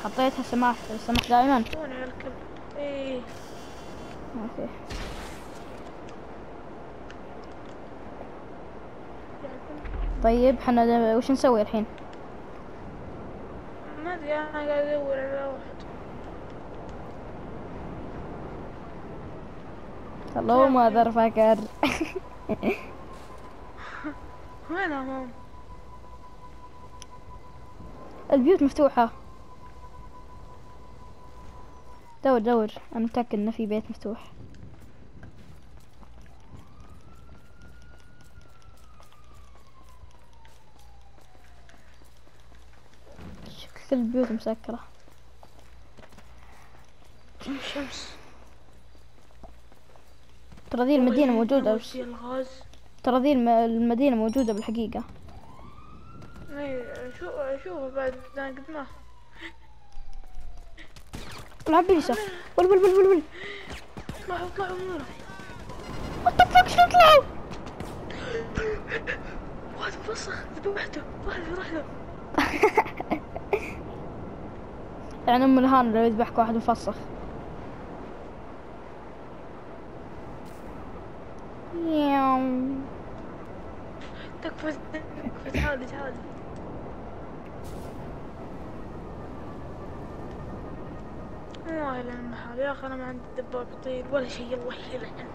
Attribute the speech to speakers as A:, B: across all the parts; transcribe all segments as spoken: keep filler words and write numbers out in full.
A: حطيتها سماح سمح دائما.
B: شلون يا الكلب؟ ايه
A: اوكي طيب حنا د- وش نسوي الحين؟
B: ما ادري، انا قاعد ادور على واحد.
A: هلو ماذر فاكر.
B: وينها ماما؟
A: البيوت مفتوحة. دور دور، انا متأكد انه في بيت مفتوح. شكل كل البيوت مسكرة.
B: الشمس.
A: ترى ذي المدينة موجودة بس.
B: في الغاز.
A: ترى ذي الم- المدينة موجودة بالحقيقة.
B: ايه شو شوف بعد انا قد ما
A: العب بيسا. ول ول ول ول ول.
B: اطلعوا اطلعوا من ورا.
A: وات ذا فك شنو طلعوا؟
B: واحد مفسخ ذبحته، واحد ذبحته.
A: يعني ام الهان لو يذبحك واحد مفسخ. ياو.
B: تكفى تكفى، تعالي تعالي. والله يلعن محال يا اخي، انا ما عندي دباب يطير ولا شيء، الله يلعن.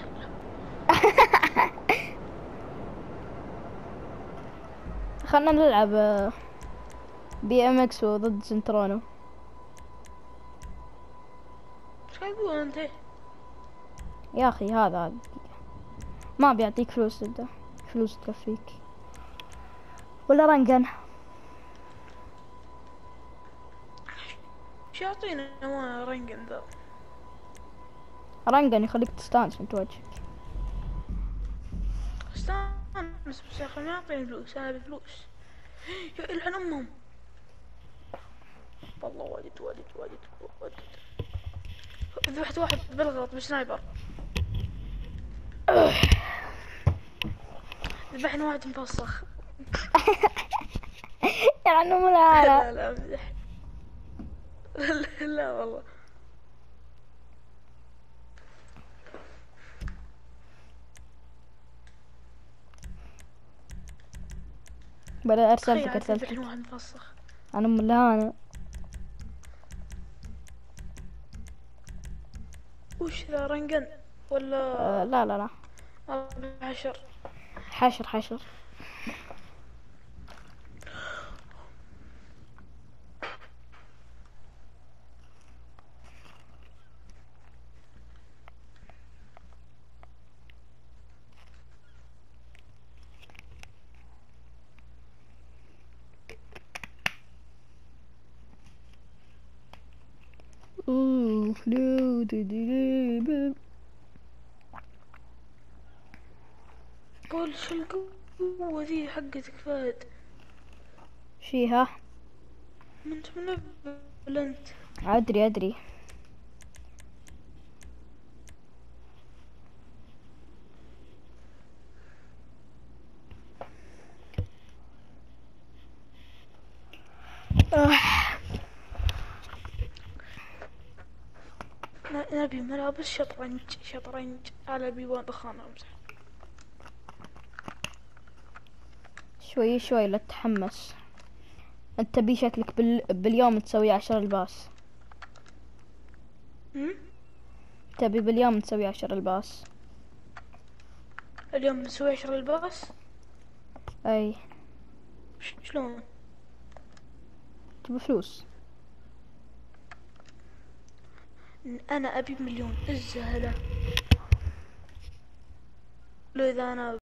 A: خلنا نلعب بي ام اكس وضد سنترونو.
B: ايش قاعد تقول انت؟
A: يا اخي هذا ما بيعطيك فلوس، انت فلوس تكفيك ولا رنقن.
B: ايش يعطينا ما رنقن ذا؟
A: رنقن يخليك تستانس انت وجهك.
B: استانس بس يا اخي ما يعطيني فلوس، انا بفلوس. يا يلعن امهم. والله واجد واجد واجد واجد. ذبحت واحد بالغلط بسنايبر. ذبحني واحد مفسخ.
A: يعني مو
B: لا لا امزح. لا والله.
A: بلا ارسلتك
B: تخيل
A: ارسلتك.
B: ذبحني واحد مفسخ.
A: انا ام الهانة.
B: وش ذا رنقن ولا؟
A: أه لا لا لا
B: حشر.
A: حشر حشر. اوه لو دي دي دي.
B: قول شو القوة ذي حقتك فهد؟
A: شيها
B: ما انت منبل انت.
A: ادري ادري. آه.
B: نبي ملابس شطرنج شطرنج على بيوان دخان امزح.
A: شوي شوي لا تتحمس. انت تبي شكلك بال... باليوم تسوي عشر الباس.
B: هم؟
A: تبي باليوم تسوي عشر الباس.
B: اليوم نسوي عشر الباس.
A: اي
B: ش- شلون؟
A: تبي فلوس.
B: انا ابي مليون الزهلة. لو اذا انا